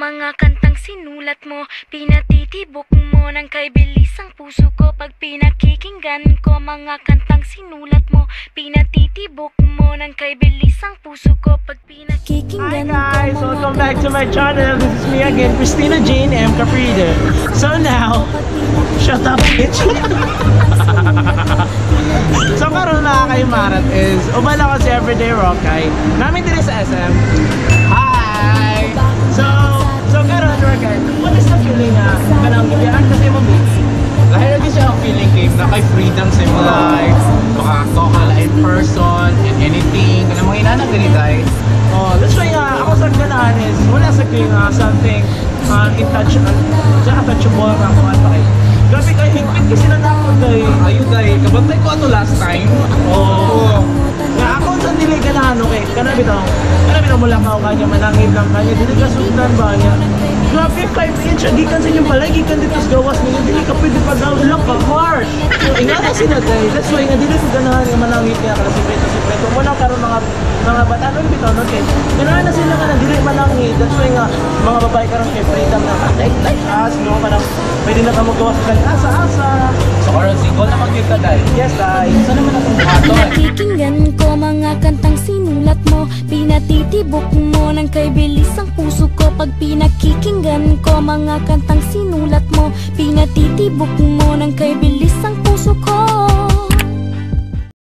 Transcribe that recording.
mga kantang sinulat mo. Pinatitibok mo ng kay bilis ang puso ko pag pinakikinggan ko. Mga kantang sinulat mo. Pinatitibok mo ng kay bilis ang puso ko pag pinakikinggan ko. Hi guys, welcome back to my channel. This is me again, Christina Jane M. Caprida. So now, shut up bitch. So karon na kay Himarat is ubala ko si Everyday Rockay. Namin din sa SM. Hi! So karon Rockay, what is the feeling na kanang gibiyaan kasi mo baby? Lahir lagi siya ang feeling game na kay freedom sa imong life. Makakato ka in person and anything. Kanang mga inanak diri guys. Oh, that's why ako sa ganahan is wala sa kayo something touchable na kung ano kayo. Grabe kayo, higpit kasi na nakon kayo. Ayun kayo, kabantay ko ato last time. Oo. Nga ako sa nilay ganahan, okay? Kanabi daw mula ka o kanya, manangib lang kanya. Dili ka sundan ba niya? Grabe, 5 inch, agikan sa inyong balay, gikan dito sa gawas niya. Dili ka pwede pa daw, lang ka harsh. Ingatan sila kayo. That's why nga dili ko ganahan yung manangib niya. Kasi sikreto mo lang karoon mga batanon bitaw no kay ganahan na sila kana dili manangit. That's why nga mga babae karon kay freedom na like us no kanang pwede na ka magawa sa asa so karon single na mag-give ka dai. Yes dai saan naman atong ato pinakikinggan ko mga kantang sinulat mo. Pinatitibok mo ng kay bilis ang puso ko pag pinakikinggan ko mga kantang sinulat mo. Pinatitibok mo ng kay bilis ang puso ko